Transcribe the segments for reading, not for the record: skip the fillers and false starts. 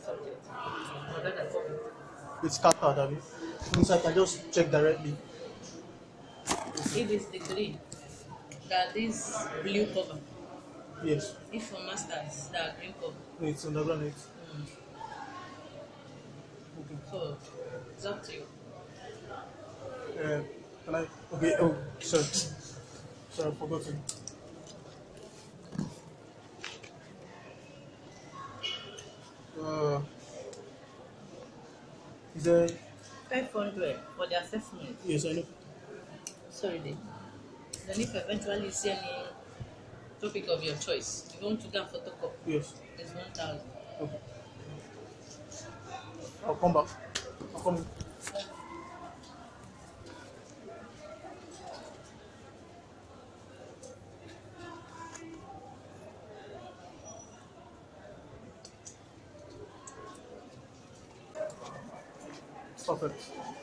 subject. Or that copy. It's scattered, I mean. So I can just check directly. If it's degree, that is blue cover. Yes. If for masters, that green cover. No, it's underground. Mm. Okay. So it's up to you. Can I? Okay. Oh, sorry. Sorry, I forgot to. Is there? 500 for the assessment. Yes, I know. Sorry, then. Then if eventually you see any topic of your choice, you want to get photocopy. Yes. It's 1,000. Okay. I'll come back. I'll come. Perfect.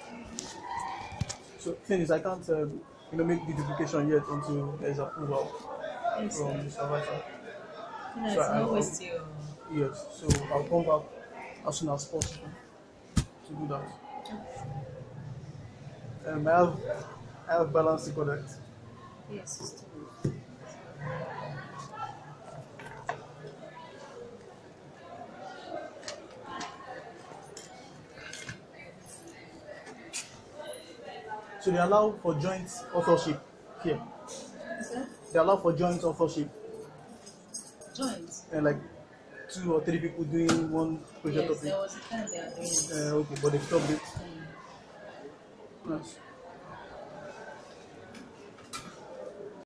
So, thing is, I can't, make the duplication yet until there's approval Yes, from the supervisor. it's So no waste your. Yes, so I'll come back as soon as possible to do that. I have balance to collect. Yes, it's true. So they allow for joint authorship here. Sir? They allow for joint authorship. Joint. And like 2 or 3 people doing one project Yes, of there it. was a time they are doing it. Okay, but they stopped it. Nice.